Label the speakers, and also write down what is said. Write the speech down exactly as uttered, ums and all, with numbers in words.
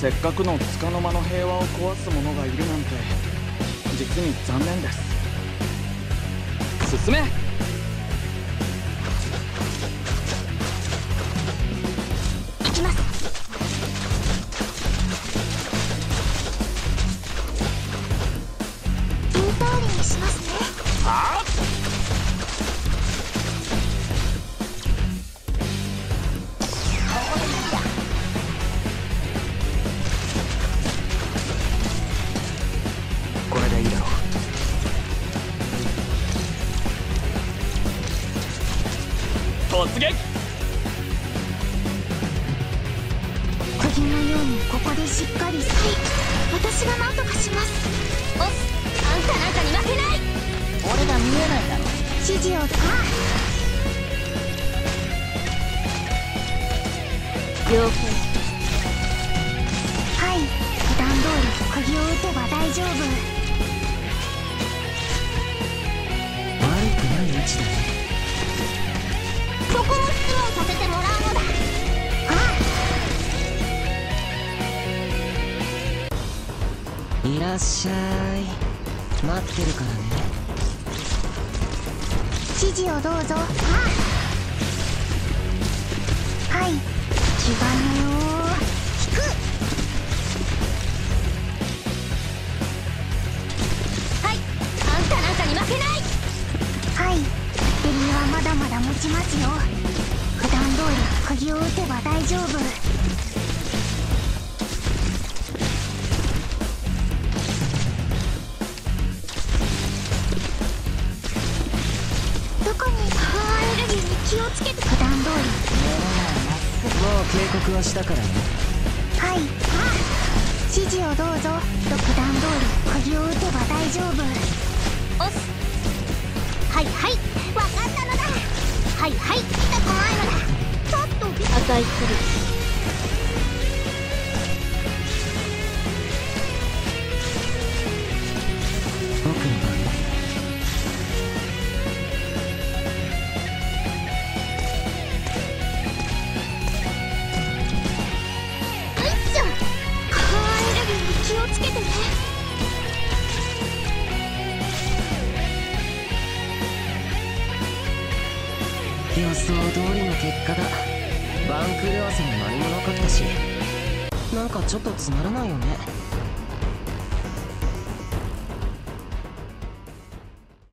Speaker 1: せっかくの束の間の平和を壊す者がいるなんて実に残念です。進め。
Speaker 2: 行きます。言う通りにしますね。
Speaker 1: はあ。これでいいだろう。突撃。
Speaker 2: 釘のようにここでしっかり。はい、私が何とかします。おっ、あんたなんかに負けない。
Speaker 3: 俺が見えないだろ。
Speaker 2: 指示を。ああ、
Speaker 3: 了解。
Speaker 2: はい、普段通り釘を打てば大丈夫。
Speaker 3: 悪くない位置だね。
Speaker 2: そこも質問させてもらうのだ。あ
Speaker 3: あ、いらっしゃい。待ってるからね。
Speaker 2: 指示をどうぞ。ああ、はい、気兼ねを引く。はい、あんたなんかに負けない。はい、バッテリーはまだまだ持ちますよ。普段通り釘を打てば大丈夫。どこにパワーエネルギーに気をつけて。普段通り。
Speaker 3: もう警告はしたからね。
Speaker 2: はい、ああ、指示をどうぞ。普段通り釘を打てば大丈夫。おっす。はいはい、わかったのだ。はいはい、来たこないのだ。ちょっとび
Speaker 3: 値する。僕の番。
Speaker 2: うっしょ。パワーエネルギーに気をつけてね。
Speaker 3: 予想通りの結果だ。番狂わせも何もなかったし、なんかちょっとつまらないよね。